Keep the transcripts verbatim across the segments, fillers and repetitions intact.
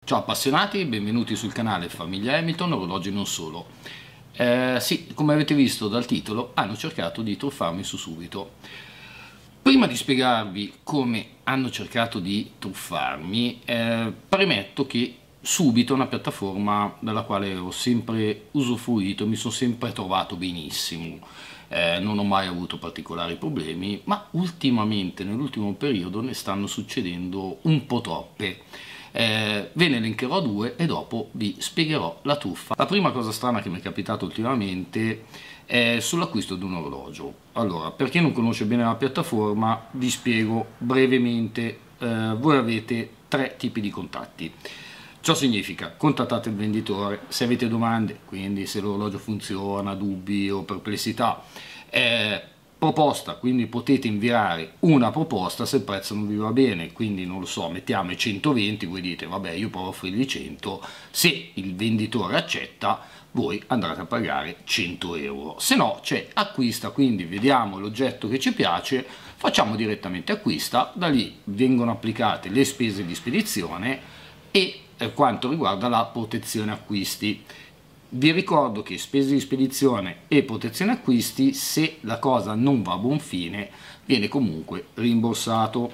Ciao appassionati, benvenuti sul canale Famiglia Hamilton, orologi non solo. Eh, sì, come avete visto dal titolo, hanno cercato di truffarmi su Subito. Prima di spiegarvi come hanno cercato di truffarmi, eh, premetto che Subito è una piattaforma dalla quale ho sempre usufruito, mi sono sempre trovato benissimo. Eh, non ho mai avuto particolari problemi, ma ultimamente, nell'ultimo periodo, ne stanno succedendo un po' troppe. Eh, ve ne elencherò due e dopo vi spiegherò la truffa. La prima cosa strana che mi è capitata ultimamente è sull'acquisto di un orologio. Allora, per chi non conosce bene la piattaforma, vi spiego brevemente. Eh, voi avete tre tipi di contatti. Ciò significa: contattate il venditore se avete domande, quindi se l'orologio funziona, dubbi o perplessità. Eh, proposta, quindi potete inviare una proposta se il prezzo non vi va bene, quindi non lo so, mettiamo i centoventi, voi dite vabbè io provo a offrirgli cento, se il venditore accetta voi andrete a pagare cento euro, se no c'è acquista, quindi vediamo l'oggetto che ci piace, facciamo direttamente acquista, da lì vengono applicate le spese di spedizione e per quanto riguarda la protezione acquisti. Vi ricordo che spese di spedizione e protezione acquisti, se la cosa non va a buon fine, viene comunque rimborsato.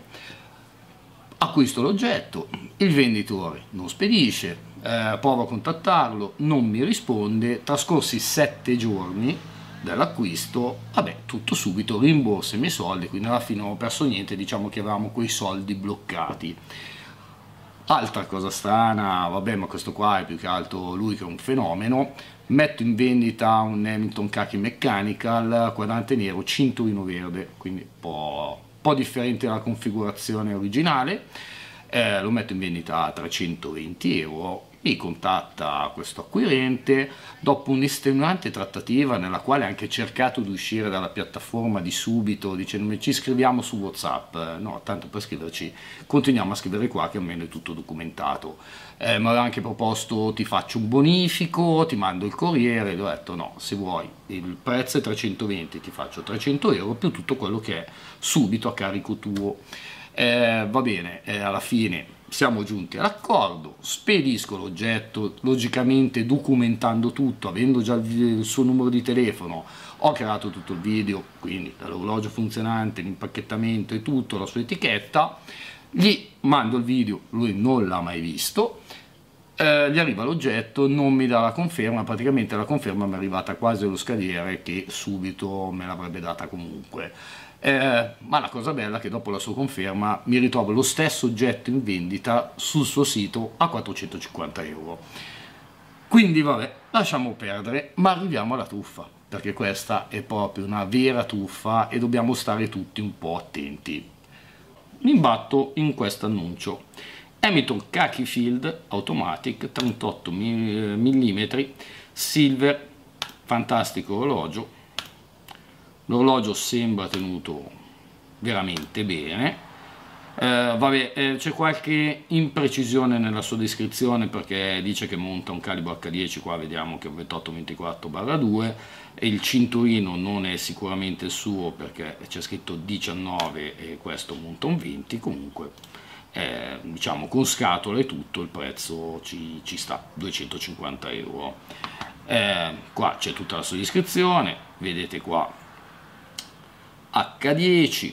Acquisto l'oggetto, il venditore non spedisce, eh, provo a contattarlo, non mi risponde, trascorsi sette giorni dall'acquisto, vabbè, tutto subito, rimborsa i miei soldi, quindi alla fine non ho perso niente, diciamo che avevamo quei soldi bloccati. Altra cosa strana, vabbè, ma questo qua è più che altro lui che è un fenomeno. Metto in vendita un Hamilton Khaki Mechanical, quadrante nero, cinturino verde, quindi un po', un po' differente dalla configurazione originale. Eh, lo metto in vendita a trecentoventi euro. Mi contatta questo acquirente dopo un'estenuante trattativa nella quale ha anche cercato di uscire dalla piattaforma di Subito dicendomi ci scriviamo su WhatsApp. No, tanto per scriverci continuiamo a scrivere qua che almeno è tutto documentato. Eh, mi aveva anche proposto ti faccio un bonifico, ti mando il corriere, gli ho detto no, se vuoi il prezzo è trecentoventi, ti faccio trecento euro più tutto quello che è subito a carico tuo. Eh, va bene, eh, alla fine siamo giunti all'accordo, spedisco l'oggetto, logicamente documentando tutto, avendo già il suo numero di telefono, ho creato tutto il video, quindi dall'orologio funzionante, l'impacchettamento e tutto, la sua etichetta, gli mando il video, lui non l'ha mai visto, eh, gli arriva l'oggetto, non mi dà la conferma, praticamente la conferma mi è arrivata quasi allo scadere che Subito me l'avrebbe data comunque. Eh, ma la cosa bella è che dopo la sua conferma mi ritrovo lo stesso oggetto in vendita sul suo sito a quattrocentocinquanta euro. Quindi vabbè, lasciamo perdere, ma arriviamo alla truffa, perché questa è proprio una vera truffa e dobbiamo stare tutti un po' attenti. Mi imbatto in questo annuncio: Hamilton Khaki Field Automatic trentotto millimetri Silver, fantastico orologio. L'orologio sembra tenuto veramente bene, eh, vabbè, eh, c'è qualche imprecisione nella sua descrizione perché dice che monta un calibro acca dieci, qua vediamo che è un ventotto ventiquattro barra due e il cinturino non è sicuramente il suo perché c'è scritto diciannove e questo monta un venti, comunque eh, diciamo con scatola e tutto il prezzo ci, ci sta, duecentocinquanta euro. Eh, qua c'è tutta la sua descrizione, vedete qua acca dieci,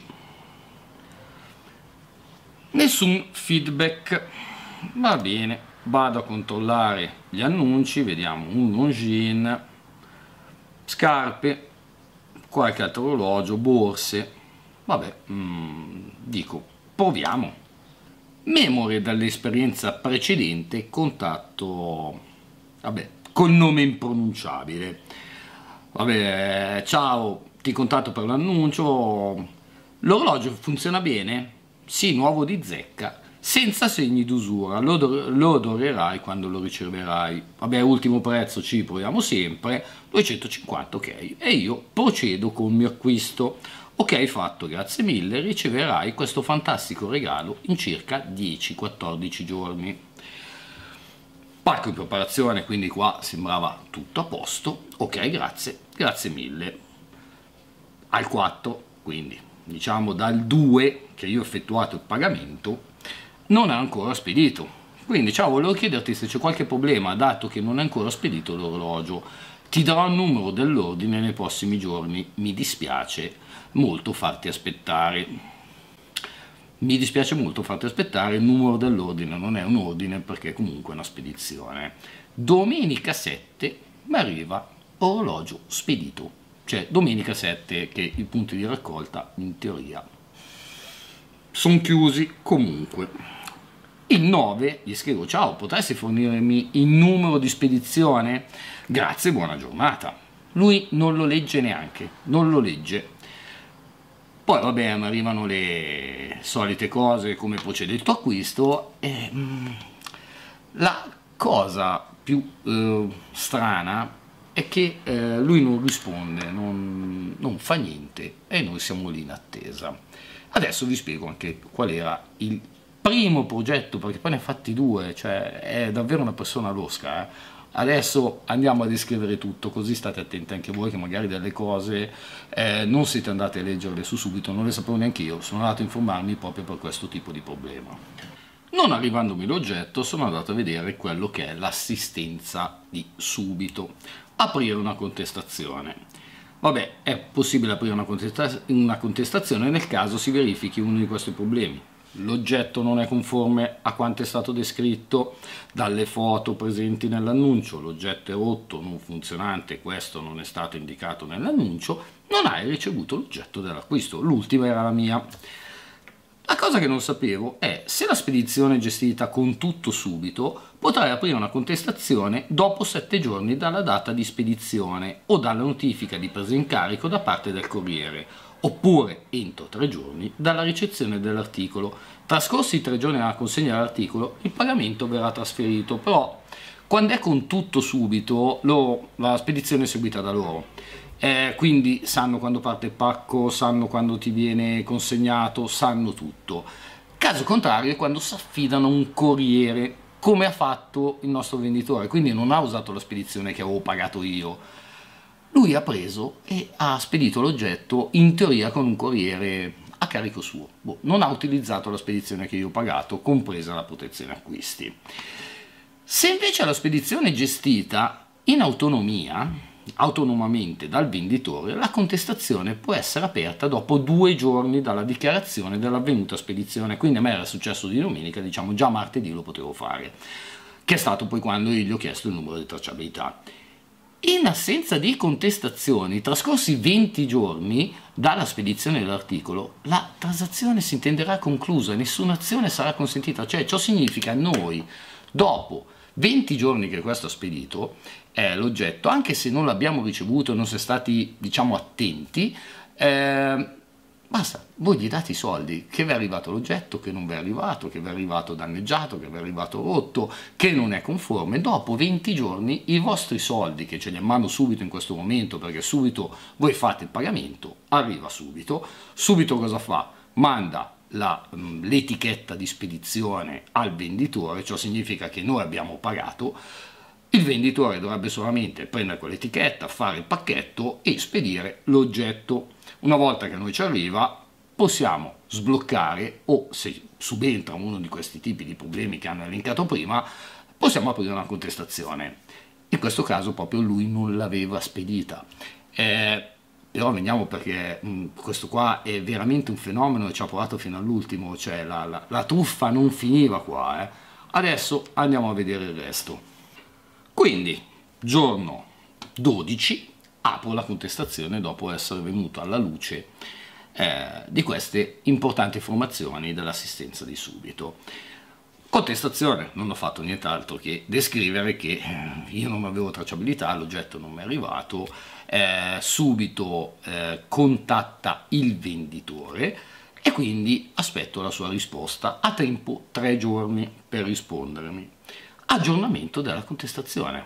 nessun feedback, va bene, vado a controllare gli annunci, vediamo un Longines, scarpe, qualche altro orologio, borse, vabbè, mm, dico proviamo. Memoria dall'esperienza precedente, contatto, vabbè, col nome impronunciabile, vabbè, ciao, ti contatto per l'annuncio, l'orologio funziona bene? Sì, nuovo di zecca, senza segni d'usura, lo, lo adorerai quando lo riceverai, vabbè, ultimo prezzo ci proviamo sempre, duecentocinquanta, ok, e io procedo con il mio acquisto. Ok, fatto, grazie mille, riceverai questo fantastico regalo in circa dieci quattordici giorni. Pacco in preparazione, quindi qua sembrava tutto a posto, ok, grazie, grazie mille. Al quattro, quindi diciamo dal due che io ho effettuato il pagamento, non è ancora spedito, Quindi ciao, volevo chiederti se c'è qualche problema, dato che non è ancora spedito l'orologio. Ti darò il numero dell'ordine nei prossimi giorni, mi dispiace molto farti aspettare. Mi dispiace molto farti aspettare, il numero dell'ordine non è un ordine perché è comunque una spedizione. Domenica sette mi arriva orologio spedito, cioè domenica sette che i punti di raccolta in teoria sono chiusi comunque. Il nove gli scrivo: ciao, potresti fornirmi il numero di spedizione? Grazie, buona giornata. Lui non lo legge neanche, non lo legge. Poi vabbè, mi arrivano le solite cose, come procede il tuo acquisto, e mm, la cosa più eh, strana è che eh, lui non risponde, non, non fa niente e noi siamo lì in attesa. Adesso vi spiego anche qual era il primo progetto, perché poi ne ha fatti due, cioè è davvero una persona losca. Eh? Adesso andiamo a descrivere tutto, così state attenti anche voi che magari delle cose eh, non siete andati a leggerle su subito, non le sapevo neanche io, sono andato a informarmi proprio per questo tipo di problema. Non arrivandomi l'oggetto sono andato a vedere quello che è l'assistenza di subito, aprire una contestazione. Vabbè, è possibile aprire una, contesta- una contestazione nel caso si verifichi uno di questi problemi. L'oggetto non è conforme a quanto è stato descritto dalle foto presenti nell'annuncio, l'oggetto è rotto, non funzionante, questo non è stato indicato nell'annuncio, non hai ricevuto l'oggetto dell'acquisto. L'ultima era la mia. La cosa che non sapevo è se la spedizione è gestita con tutto subito, potrai aprire una contestazione dopo sette giorni dalla data di spedizione o dalla notifica di presa in carico da parte del corriere, oppure entro tre giorni dalla ricezione dell'articolo. Trascorsi i tre giorni dalla consegna dell'articolo, il pagamento verrà trasferito, però quando è con tutto subito, loro, la spedizione è seguita da loro. Eh, quindi sanno quando parte il pacco, sanno quando ti viene consegnato, sanno tutto. Caso contrario è quando si affidano a un corriere, come ha fatto il nostro venditore, quindi non ha usato la spedizione che avevo pagato io. Lui ha preso e ha spedito l'oggetto in teoria con un corriere a carico suo. Boh, non ha utilizzato la spedizione che io ho pagato, compresa la protezione acquisti. Se invece la spedizione è gestita in autonomia, autonomamente dal venditore, la contestazione può essere aperta dopo due giorni dalla dichiarazione dell'avvenuta spedizione. Quindi a me era successo di domenica, diciamo già martedì lo potevo fare, che è stato poi quando io gli ho chiesto il numero di tracciabilità. In assenza di contestazioni, trascorsi venti giorni dalla spedizione dell'articolo, la transazione si intenderà conclusa e nessuna azione sarà consentita. Cioè, ciò significa noi, dopo venti giorni che questo ha spedito eh, l'oggetto, anche se non l'abbiamo ricevuto e non si è stati, diciamo, attenti, eh, basta, voi gli date i soldi, che vi è arrivato l'oggetto, che non vi è arrivato, che vi è arrivato danneggiato, che vi è arrivato rotto, che non è conforme. Dopo venti giorni i vostri soldi, che ce li mando subito in questo momento, perché subito voi fate il pagamento, arriva subito. Subito cosa fa? Manda la, l'etichetta di spedizione al venditore, ciò significa che noi abbiamo pagato. Il venditore dovrebbe solamente prendere quell'etichetta, fare il pacchetto e spedire l'oggetto. Una volta che a noi ci arriva, possiamo sbloccare, o se subentra uno di questi tipi di problemi che hanno elencato prima, possiamo aprire una contestazione. In questo caso proprio lui non l'aveva spedita. Eh, però veniamo, perché mh, questo qua è veramente un fenomeno e ci ha provato fino all'ultimo, cioè la, la, la truffa non finiva qua. Eh. Adesso andiamo a vedere il resto. Quindi, giorno dodici, apro la contestazione dopo essere venuto alla luce eh, di queste importanti informazioni dell'assistenza di subito. Contestazione, non ho fatto nient'altro che descrivere che io non avevo tracciabilità, l'oggetto non mi è arrivato, eh, subito eh, contatta il venditore e quindi aspetto la sua risposta. A tempo tre giorni per rispondermi. Aggiornamento della contestazione.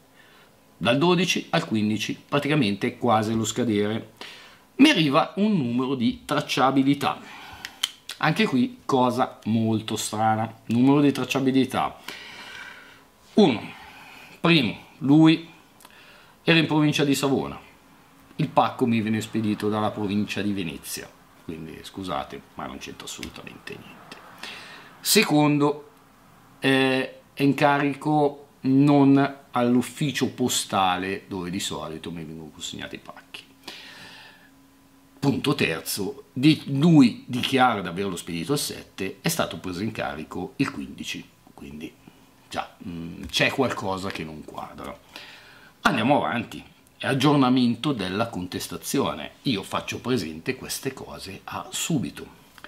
Dal dodici al quindici, praticamente quasi allo scadere, mi arriva un numero di tracciabilità. Anche qui cosa molto strana, numero di tracciabilità. uno. Primo, lui era in provincia di Savona, il pacco mi viene spedito dalla provincia di Venezia, quindi scusate, ma non c'entra assolutamente niente. Secondo, eh, è in carico non all'ufficio postale dove di solito mi vengono consegnati i pacchi. Punto terzo, di, lui dichiara di averlo spedito il sette, è stato preso in carico il quindici, quindi già c'è qualcosa che non quadra. Andiamo avanti, aggiornamento della contestazione, io faccio presente queste cose a Subito.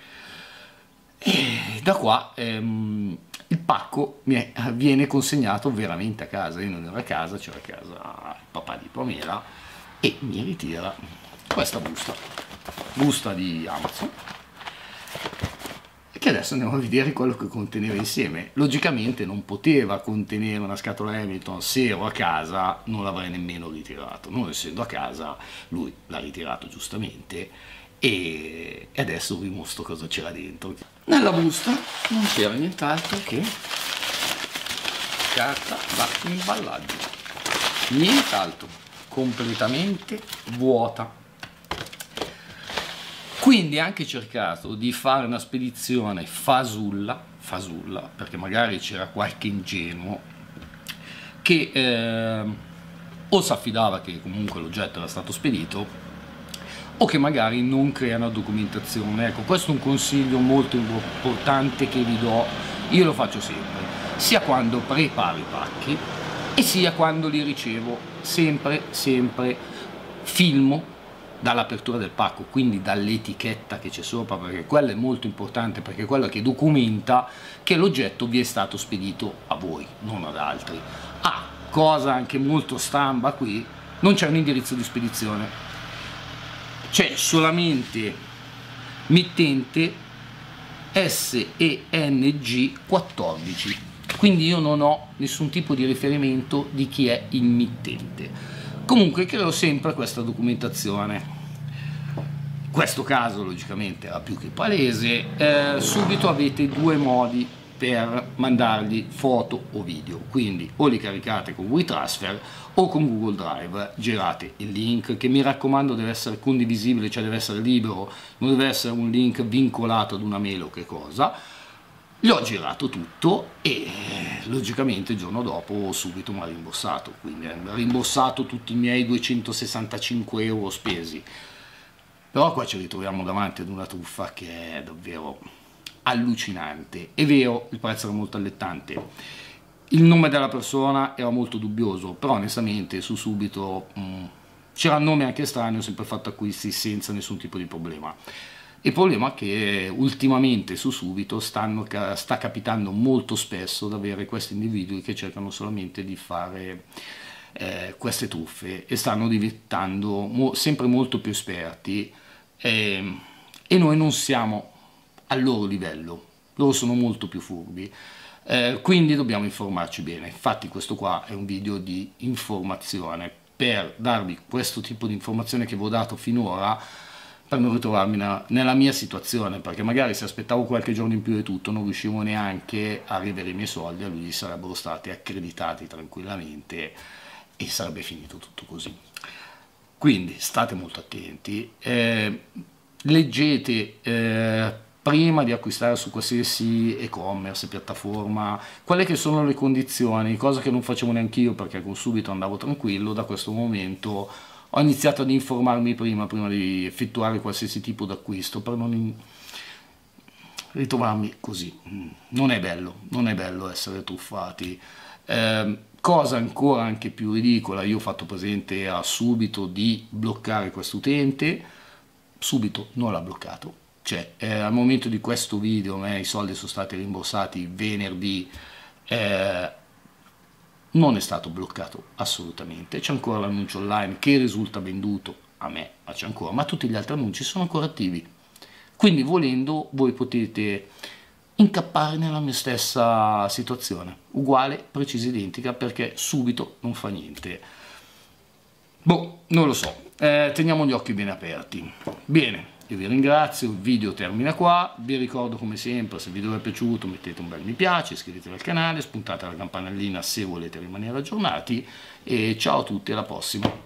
E da qua ehm, il pacco mi è, viene consegnato veramente a casa, io non ero a casa, c'era a casa il papà di Pamela e mi ritira questa busta, busta di Amazon, che adesso andiamo a vedere quello che conteneva insieme. Logicamente non poteva contenere una scatola Hamilton, se ero a casa non l'avrei nemmeno ritirato, non essendo a casa lui l'ha ritirato giustamente e adesso vi mostro cosa c'era dentro. Nella busta non c'era nient'altro che carta da imballaggio, nient'altro, completamente vuota. Quindi anche cercato di fare una spedizione fasulla, fasulla perché magari c'era qualche ingenuo che eh, o si affidava che comunque l'oggetto era stato spedito o che magari non crea una documentazione. Ecco, questo è un consiglio molto importante che vi do, io lo faccio sempre, sia quando preparo i pacchi e sia quando li ricevo, sempre, sempre filmo dall'apertura del pacco, quindi dall'etichetta che c'è sopra, perché quello è molto importante, perché è quello che documenta che l'oggetto vi è stato spedito a voi, non ad altri. Ah, cosa anche molto stramba qui, non c'è un indirizzo di spedizione, c'è solamente mittente S E N G quattordici, quindi io non ho nessun tipo di riferimento di chi è il mittente. Comunque creo sempre questa documentazione. Questo caso logicamente era più che palese. Eh, subito avete due modi per mandargli foto o video, quindi o li caricate con WeTransfer o con Google Drive, girate il link che mi raccomando deve essere condivisibile, cioè deve essere libero, non deve essere un link vincolato ad una mail o che cosa. Gli ho girato tutto e logicamente il giorno dopo subito mi ha rimborsato, quindi ha rimborsato tutti i miei duecentosessantacinque euro spesi. Però qua ci ritroviamo davanti ad una truffa che è davvero allucinante. È vero, il prezzo era molto allettante, il nome della persona era molto dubbioso, però onestamente su Subito c'era un nome anche strano, ho sempre fatto acquisti senza nessun tipo di problema. Il problema è che ultimamente su Subito stanno, sta capitando molto spesso di avere questi individui che cercano solamente di fare eh, queste truffe e stanno diventando mo sempre molto più esperti eh, e noi non siamo al loro livello, loro sono molto più furbi, eh, quindi dobbiamo informarci bene. Infatti questo qua è un video di informazione per darvi questo tipo di informazione che vi ho dato finora, per non ritrovarmi na, nella mia situazione, perché magari se aspettavo qualche giorno in più e tutto non riuscivo neanche a rivere i miei soldi, a lui sarebbero stati accreditati tranquillamente e sarebbe finito tutto così. Quindi state molto attenti, eh, leggete eh, prima di acquistare su qualsiasi e-commerce, piattaforma, quelle che sono le condizioni, cosa che non facevo neanche io perché con Subito andavo tranquillo. Da questo momento ho iniziato ad informarmi prima, prima di effettuare qualsiasi tipo d'acquisto, per non ritrovarmi così. Non è bello, non è bello essere truffati. Eh, cosa ancora anche più ridicola, io ho fatto presente a Subito di bloccare questo utente, Subito non l'ha bloccato, cioè eh, al momento di questo video a me i soldi sono stati rimborsati venerdì, eh, non è stato bloccato assolutamente, c'è ancora l'annuncio online che risulta venduto a me, ma c'è ancora, ma tutti gli altri annunci sono ancora attivi, quindi volendo voi potete incappare nella mia stessa situazione, uguale, precisa, identica, perché Subito non fa niente. Boh, non lo so, eh, teniamo gli occhi ben aperti. Bene, io vi ringrazio, il video termina qua, vi ricordo come sempre, se il video vi è piaciuto mettete un bel mi piace, iscrivetevi al canale, spuntate la campanellina se volete rimanere aggiornati e ciao a tutti, alla prossima.